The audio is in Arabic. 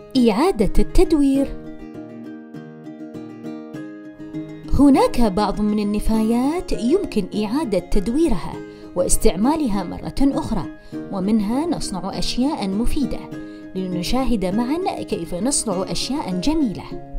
إعادة التدوير. هناك بعض من النفايات يمكن إعادة تدويرها واستعمالها مرة أخرى، ومنها نصنع أشياء مفيدة. لنشاهد معا كيف نصنع أشياء جميلة.